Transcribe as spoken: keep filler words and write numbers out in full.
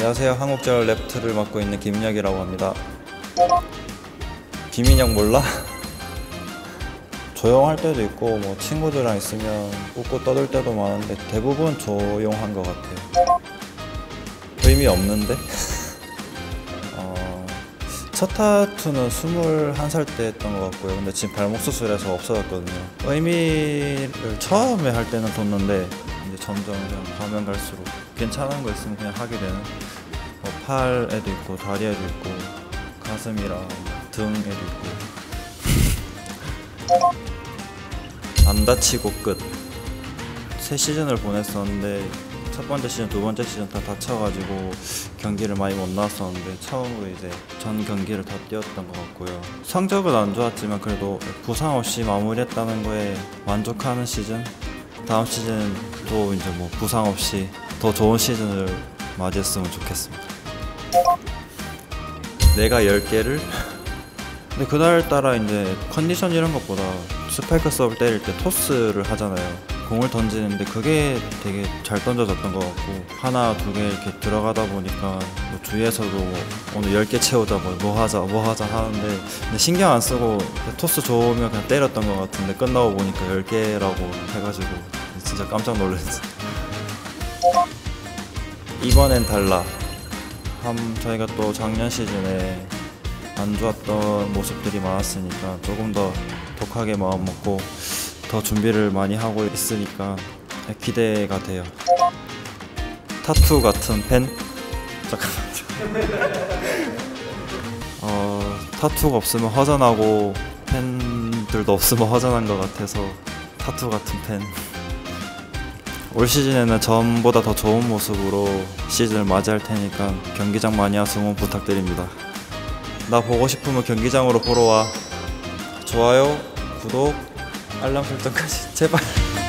안녕하세요. 한국제철 레프트를 맡고 있는 김민혁이라고 합니다. 김민혁 몰라? 조용할 때도 있고 뭐 친구들이랑 있으면 웃고 떠들 때도 많은데 대부분 조용한 것 같아요. 의미 없는데? 어, 첫 타투는 스물한 살 때 했던 것 같고요. 근데 지금 발목 수술해서 없어졌거든요. 의미를 처음에 할 때는 뒀는데 이제 점점 그냥 가면 갈수록 괜찮은 거 있으면 그냥 하게 되는, 뭐 팔에도 있고 다리에도 있고 가슴이랑 등에도 있고. 안 다치고 끝. 세 시즌을 보냈었는데 첫 번째 시즌, 두 번째 시즌 다 다쳐가지고 경기를 많이 못 나왔었는데 처음으로 이제 전 경기를 다 뛰었던 것 같고요. 성적은 안 좋았지만 그래도 부상 없이 마무리했다는 거에 만족하는 시즌. 다음 시즌도 이제 뭐 부상 없이 더 좋은 시즌을 맞이했으면 좋겠습니다. 내가 열 개를? 근데 그날따라 이제 컨디션 이런 것보다 스파이크 서브를 때릴 때 토스를 하잖아요. 공을 던지는데 그게 되게 잘 던져졌던 것 같고, 하나 두 개 이렇게 들어가다 보니까 뭐 주위에서도 뭐 오늘 열 개 채우자, 뭐, 뭐 하자 뭐 하자 하는데 근데 신경 안 쓰고 토스 좋으면 그냥 때렸던 것 같은데 끝나고 보니까 열 개라고 해가지고 진짜 깜짝 놀랐어요. 이번엔 달라. 한 저희가 또 작년 시즌에 안 좋았던 모습들이 많았으니까 조금 더 독하게 마음 먹고 더 준비를 많이 하고 있으니까 기대가 돼요. 타투 같은 펜? 잠깐만요. 어, 타투가 없으면 허전하고 팬들도 없으면 허전한 것 같아서 타투 같은 펜. 올 시즌에는 전보다 더 좋은 모습으로 시즌을 맞이할 테니까 경기장 많이 와서 응원 부탁드립니다. 나 보고 싶으면 경기장으로 보러 와. 좋아요, 구독, 알람 설정까지 제발.